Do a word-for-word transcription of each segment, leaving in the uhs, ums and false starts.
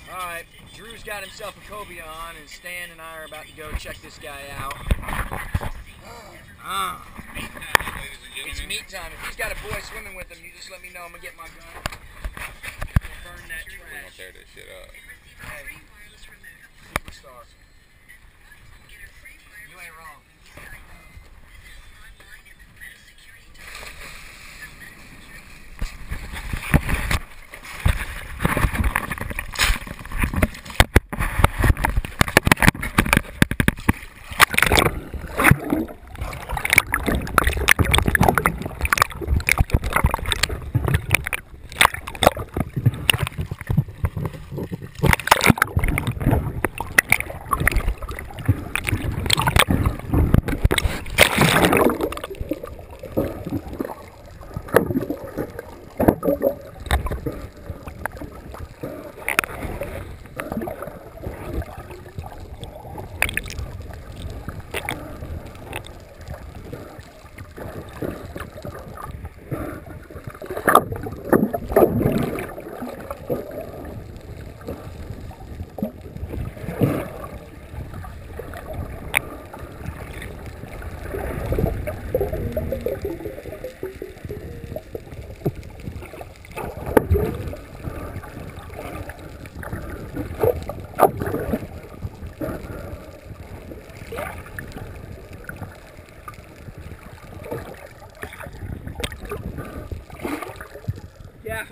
Alright, Drew's got himself a cobia on, and Stan and I are about to go check this guy out. Ah. It's meat time. If he's got a boy swimming with him, you just let me know. I'm going to get my gun. We'll burn that trash. We're going to tear this shit up. Hey, superstar. You ain't wrong. Yeah.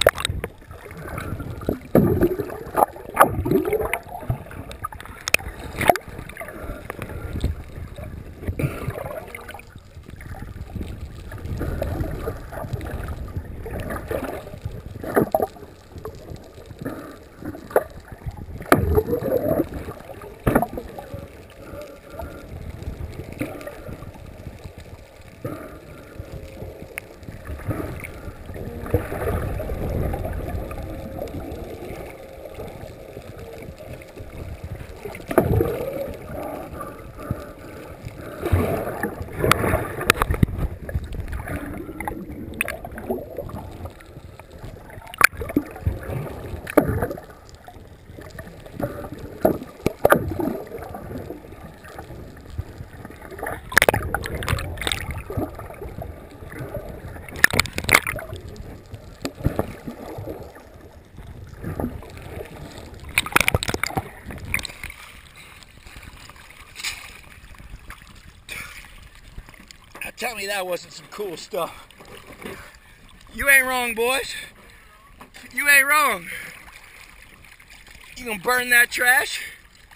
Tell me that wasn't some cool stuff. You ain't wrong, boys. You ain't wrong. You gonna burn that trash?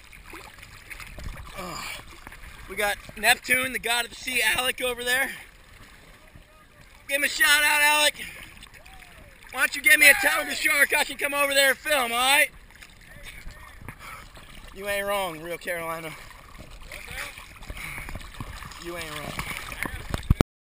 Oh. We got Neptune, the god of the sea, Alec over there. Give him a shout out, Alec. Why don't you give me a towel of the shark? I can come over there and film, alright? You ain't wrong, real Carolina. You ain't wrong.